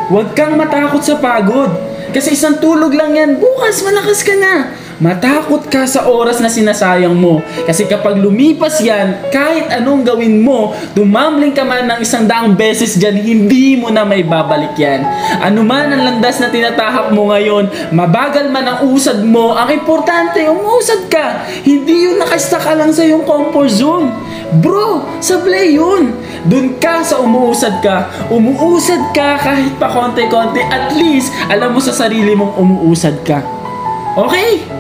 Huwag kang matakot sa pagod. Kasi isang tulog lang yan, bukas malakas ka na. Matakot ka sa oras na sinasayang mo. Kasi kapag lumipas yan, kahit anong gawin mo, tumambling ka man ng 100 beses dyan, hindi mo na may babalik yan. Ano man ang landas na tinatahak mo ngayon, mabagal man ang usad mo, ang importante, umusad ka. Hindi yun nakasta ka lang sa iyong comfort zone. Bro, sablay yun. Dun ka sa umuusad ka. Umuusad ka kahit pa konti-konti. At least, alam mo sa sarili mong umuusad ka. Okay?